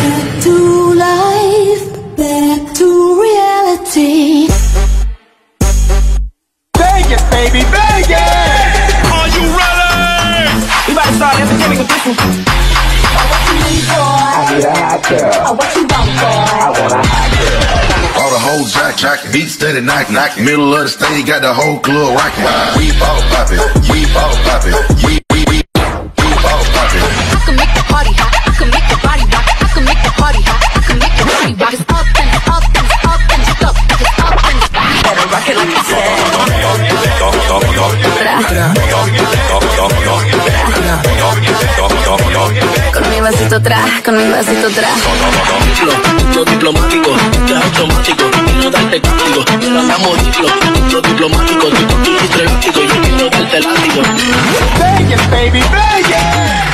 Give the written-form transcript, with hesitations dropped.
Back to life, back to reality. Vegas, baby, Vegas! Are you ready? We about to start entertaining with this one. What you need, boy? I need a hot girl. What you want, boy? I want a hot girl. All the whole jack, beat steady, knock. Middle of the stage, got the whole club rocking. We ball poppin', we ball poppin', we ball poppin'. I can make the party hot, I can make the body rock, I can make the party hot, I can make the body rock. It's up and it's up and it's up and it's up, it's up and it's back. Better rock it like I said. Con mi vasito atrás, con mi vasito atrás. Mucho diplomático, ya es automático. Quiero darte castigo, quiero andamos mucho diplomático. Tú estrellático, yo quiero darte látigo. Vegas, baby, Vegas!